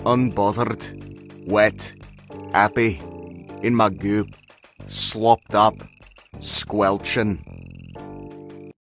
unbothered, wet, happy, in my goop, slopped up, squelching.